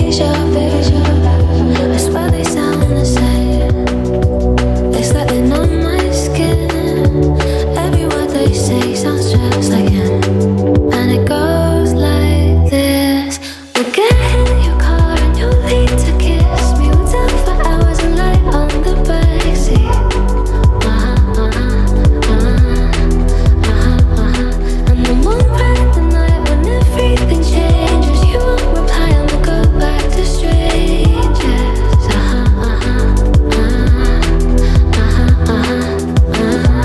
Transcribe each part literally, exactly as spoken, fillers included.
deja vu. I swear they sound the same. It's like they know my skin. Every word they say sounds just like him. And it goes like this. We'll get in your car and you'll leave to kiss me. We'll talk for hours and lie on the backseat. Uh-huh, uh-huh, uh-huh, uh-huh, uh-huh. And then we'll ride the night when everything changes. You won't reply and we'll go back to strangers. Uh-huh, uh-huh, uh-huh, uh-huh, uh-huh.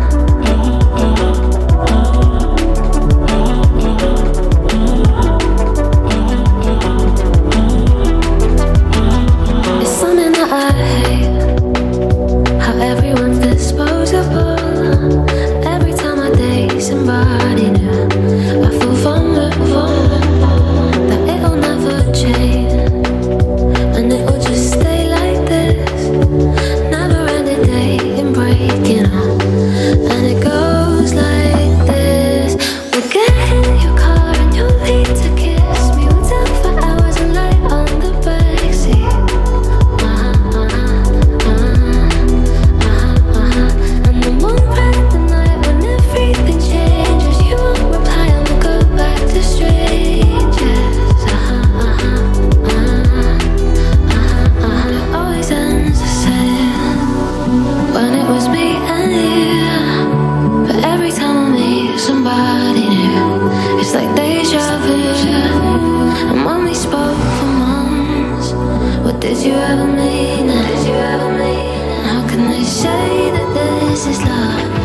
It's something that I hate, how everyone's disposable. Every time I date somebody new, I feel vulnerable, that it'll never change, and it'll just stay like this. Never ending dating, breaking up, and it goes like this. We'll get in your car and you'll leave to kiss me. We'll talk for hours and lie on the backseat. Uh-huh, uh-huh, uh-huh, uh-huh, uh-huh. And then we'll ride the night when everything changes. You won't reply and we'll go back to strangers. Uh-huh, uh-huh, uh-huh, uh-huh, uh-huh. It always ends the same when it was me and you. But every time I meet somebody new, it's like deja vu. And when we spoke for months, what did you ever mean? Did you ever mean? How can they say that this is love?